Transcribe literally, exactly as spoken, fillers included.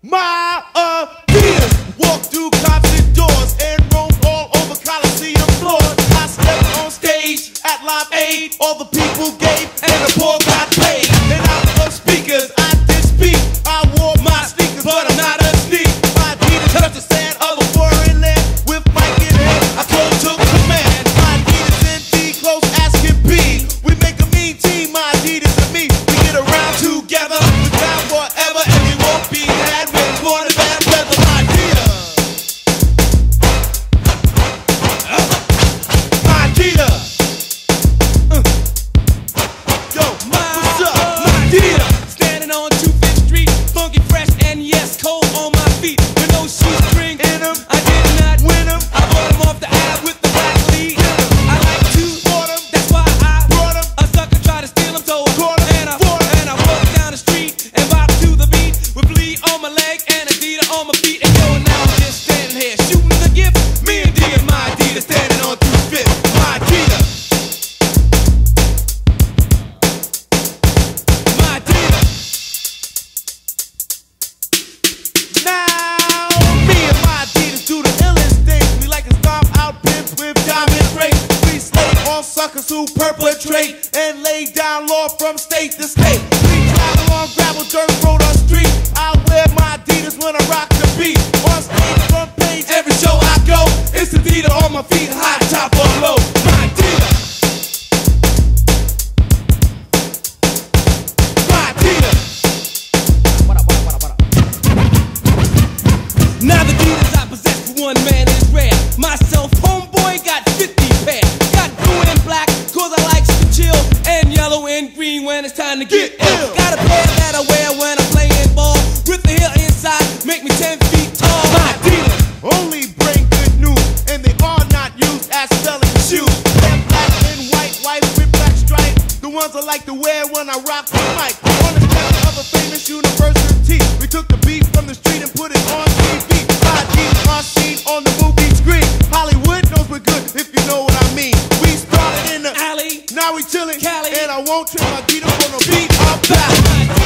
My Adidas. Walk through concert doors and roam all over coliseum floors. I stepped on stage at Live Aid. All the people gave and the poor got paid. And out of speakers I did speak. I wore my sneakers, but I'm not a sneak. My Adidas touched the sand of a foreign land. With mic in hand, I close took command. My Adidas indeed close as can be. We make a mean team, my Adidas and me. We get around together, we're down forever, and we won't be had when born in bad weather. My Adidas. My Adidas. Uh. Yo, what's up? My Adidas. Standing on two Fifth Street, funky, fresh, and yes, cold on my feet. With no shoestring In 'em, I did not win 'em, I bought them off the ad with the black lead. I like to bought 'em, That's why I brought 'em, a sucker tried to steal them, so I Caught 'em, and I fought 'em. and I walked down the street and bopped to the beat with bleed on my leg and Adidas on my feet. And yo, now I'm just standing here shooting the gift. Me and D and my Adidas standing on two fifth. my Adidas. My Adidas. Now, me and my Adidas do the illest things. We like to stomp out pimps with diamond rings. We slay all suckers who perpetrate and lay down law from state to state. We travel on gravel, dirt road, or street. I wear my Adidas when I rock the beat. On stage, front page, every show I go, it's Adidas on my feet, high top or low. My Adidas. My Adidas. Now the Adidas I possess for one man is rare. Myself, homeboy, got fifty pair. Got blue and black, cause I like to chill. And yellow and green when it's time to get, Get ill. ill. Got a pair that I wear when I'm playing ball. With the heel inside, make me ten feet tall. My Adidas only bring good news, and they are not used as selling shoes. They're black and white, white with black stripes. The ones I like to wear when I rock the mic. On the step of a famous university, we took the beat from the street and put it on T V. My Adidas are seen on the movie screen. Hollywood knows we're good, if you know what I mean. We started in the Alley, now we chillin', Cali. and I won't trip my Adidas on no beat. I'm back. my